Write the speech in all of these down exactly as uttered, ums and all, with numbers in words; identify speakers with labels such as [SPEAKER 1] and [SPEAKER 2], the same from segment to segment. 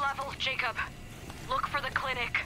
[SPEAKER 1] level, Jacob. Look for the clinic.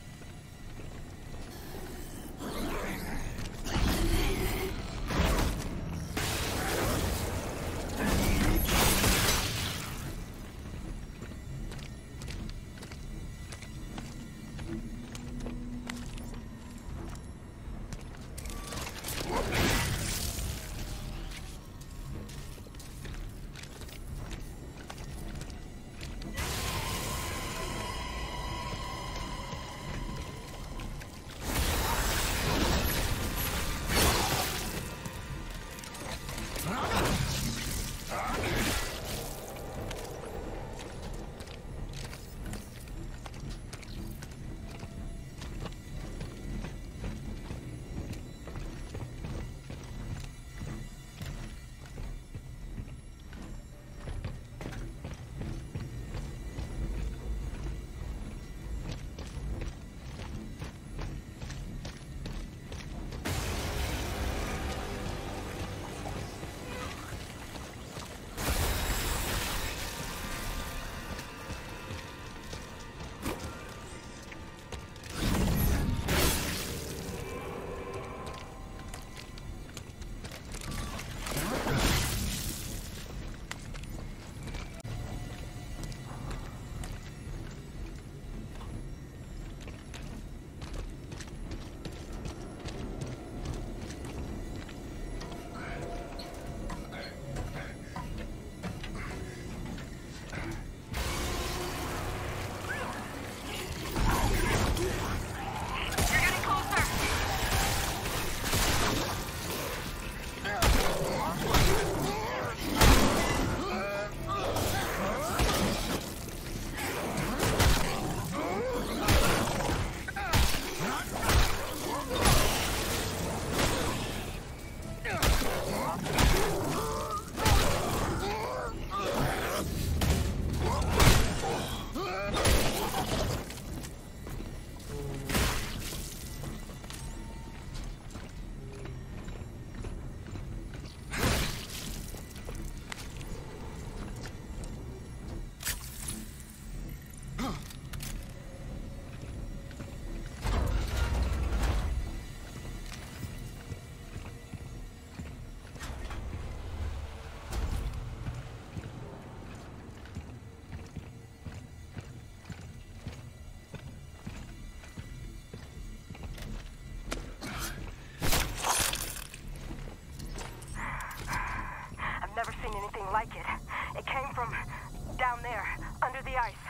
[SPEAKER 2] Like it. It came from down there, under the ice.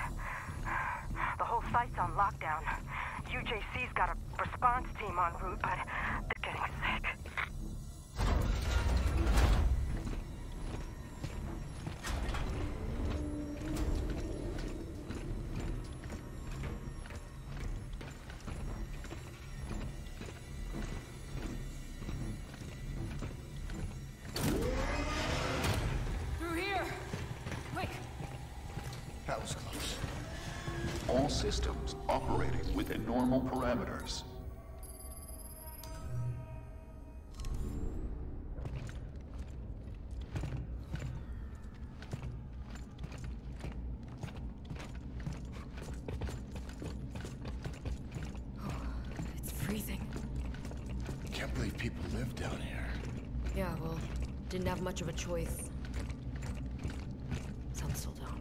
[SPEAKER 2] The whole site's on lockdown. U J C's got a response team en route, but they're getting sick.
[SPEAKER 3] That was close. All systems operating within normal parameters.
[SPEAKER 4] It's freezing.
[SPEAKER 3] Can't believe people live down here.
[SPEAKER 4] Yeah, well, didn't have much of a choice. Some still don't.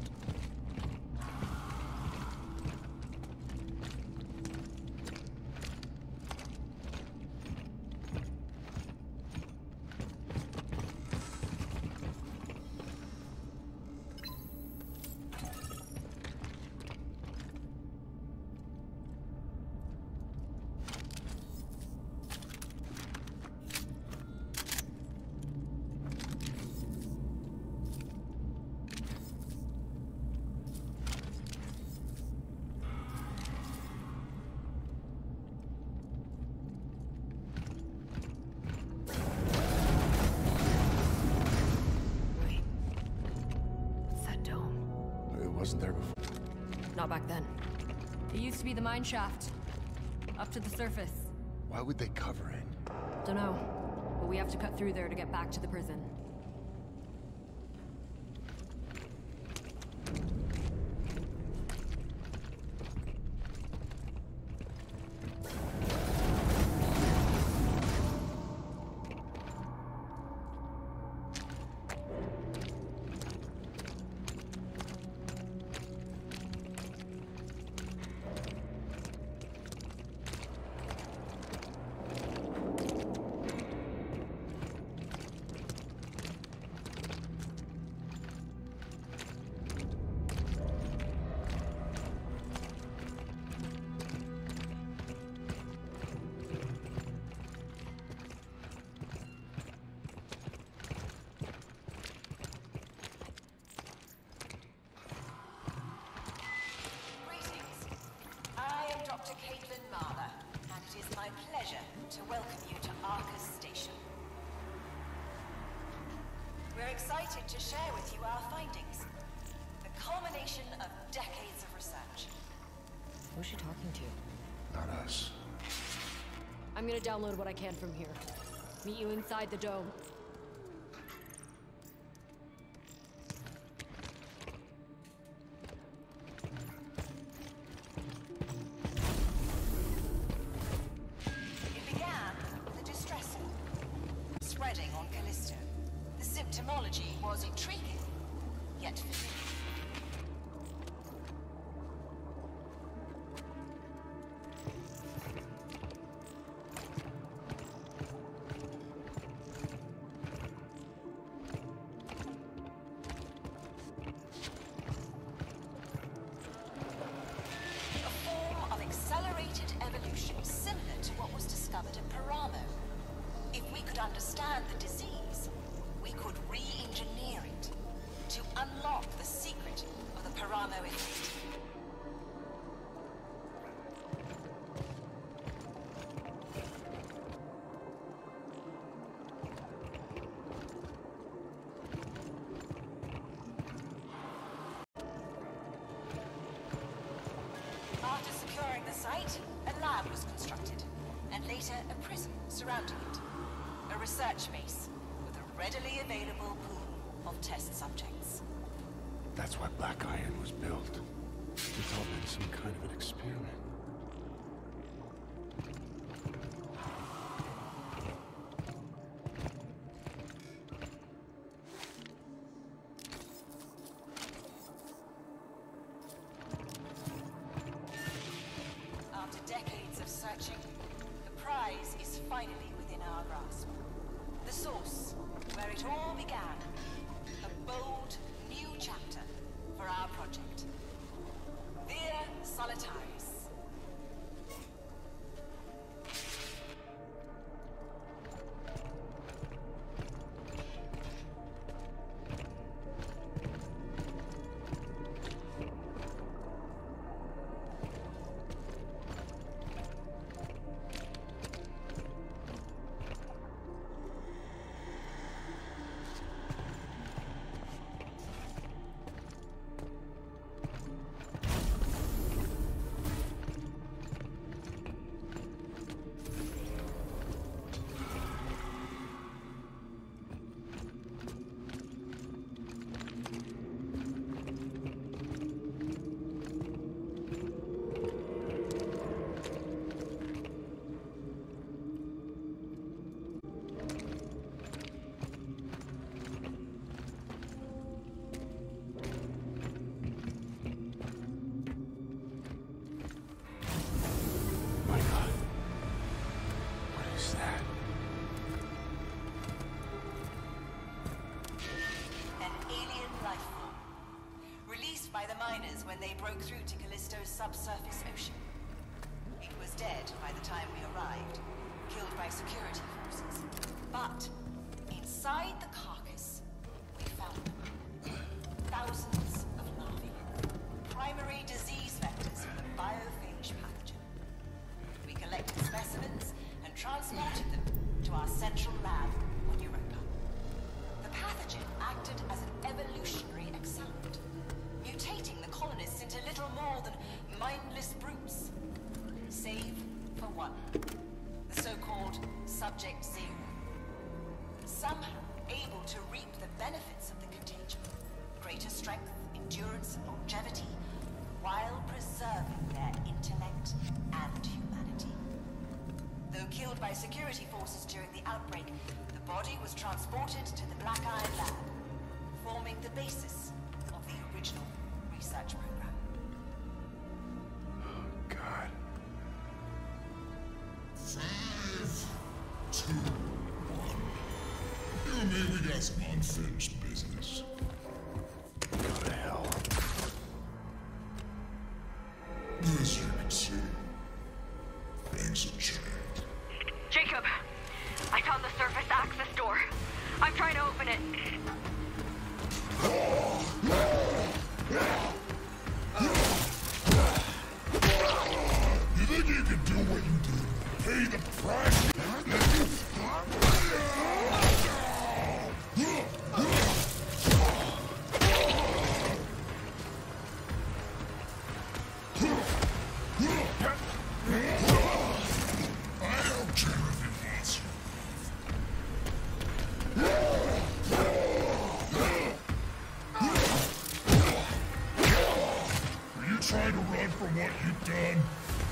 [SPEAKER 3] Wasn't there before.
[SPEAKER 4] Not back then. It used to be the mine shaft. Up to the surface.
[SPEAKER 3] Why would they cover it?
[SPEAKER 4] Dunno. But we have to cut through there to get back to the prison.
[SPEAKER 5] to welcome you to Arcus Station. We're excited to share with you our findings. The culmination of decades of research.
[SPEAKER 4] Who's she talking to?
[SPEAKER 3] Not us.
[SPEAKER 4] I'm gonna download what I can from here. Meet you inside the dome.
[SPEAKER 5] It began with a distress alert spreading on Callisto. The symptomology was intriguing, yet familiar. Understand the disease, we could re-engineer it to unlock the secret of the Paramo effect. After securing the site, a lab was constructed, and later a prison surrounding it. A research base with a readily available pool of test subjects.
[SPEAKER 6] That's why Black Iron was built. It's all been some kind of an experiment.
[SPEAKER 5] After decades of searching, the prize is finally within our grasp. The source, where it all began. A bold, new chapter for our project. Via Solitaris. When they broke through to Callisto's subsurface ocean. It was dead by the time we arrived, killed by security forces. But inside the carcass, we found them. Thousands of larvae. Primary disease vectors for the biophage pathogen. We collected specimens and transported them to our central lab on Europa. The pathogen acted as an evolutionary accelerant, mutating the colonists into little more than mindless brutes. Save for one. The so-called Subject Zero. Somehow able to reap the benefits of the contagion. Greater strength, endurance, and longevity, while preserving their intellect and humanity. Though killed by security forces during the outbreak, the body was transported to the Black Iron lab, forming the basis of the original research program.
[SPEAKER 6] Oh, God.
[SPEAKER 7] Five, two, one. You know, man, we got some unfinished business.
[SPEAKER 6] Go to hell.
[SPEAKER 7] As you can see, things have changed.
[SPEAKER 1] Jacob, I found the surface access door. I'm trying to open it.
[SPEAKER 7] You think you can do what you did? Pay the Trying to run from what you've done?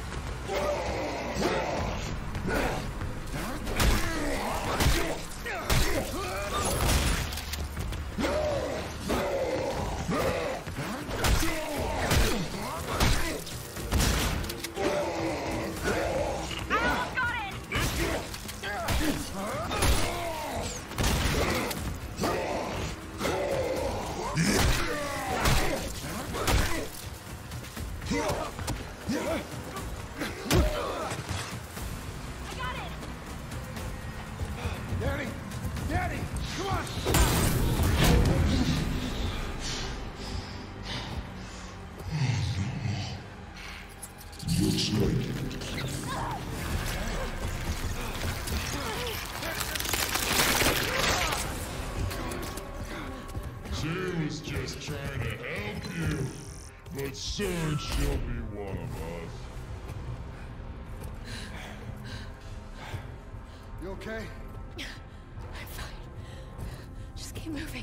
[SPEAKER 7] Looks like it. She was just trying to help you, but soon she'll be one of us.
[SPEAKER 6] You okay?
[SPEAKER 4] I'm fine. Just keep moving.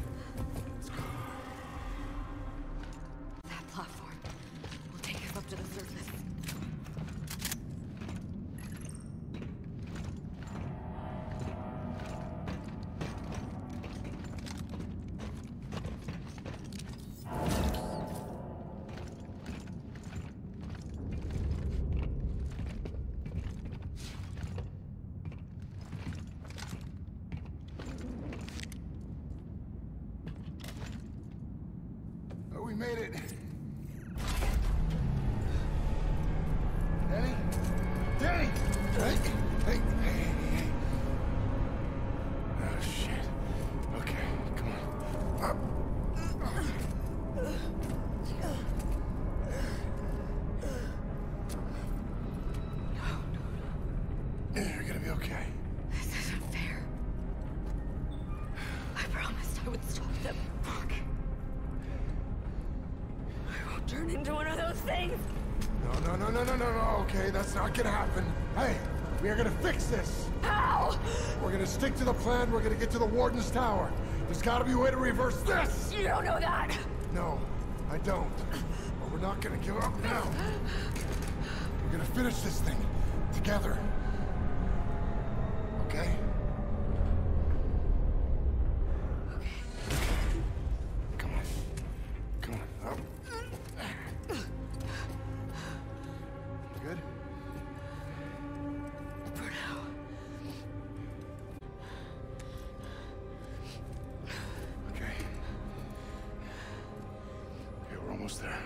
[SPEAKER 4] That platform will take us up to the surface.
[SPEAKER 6] We made it. Danny? Danny! Hey, hey, hey, hey. Oh, shit. Okay, come on. Up. You're gonna be okay.
[SPEAKER 4] This isn't fair. I promised I would stop them. Fuck. Turn into one of those things!
[SPEAKER 6] No, no, no, no, no, no, no, okay, that's not gonna happen. Hey, we are gonna fix this.
[SPEAKER 4] How?
[SPEAKER 6] We're gonna stick to the plan, we're gonna get to the Warden's Tower. There's gotta be a way to reverse this!
[SPEAKER 4] You don't know that!
[SPEAKER 6] No, I don't. But we're not gonna give up now. We're gonna finish this thing together. Okay?
[SPEAKER 4] Okay.
[SPEAKER 6] Come on. Come on, up. Good?
[SPEAKER 4] For now.
[SPEAKER 6] Okay. Okay, we're almost there.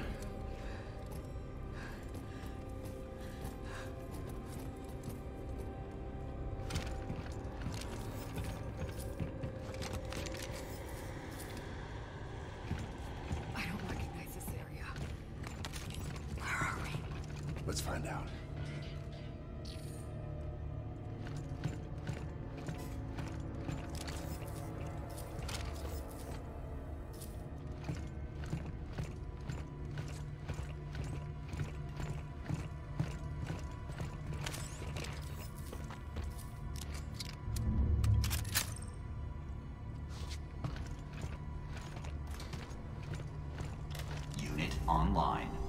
[SPEAKER 4] I don't recognize this area. Where are we?
[SPEAKER 6] Let's find out.
[SPEAKER 8] Unit online.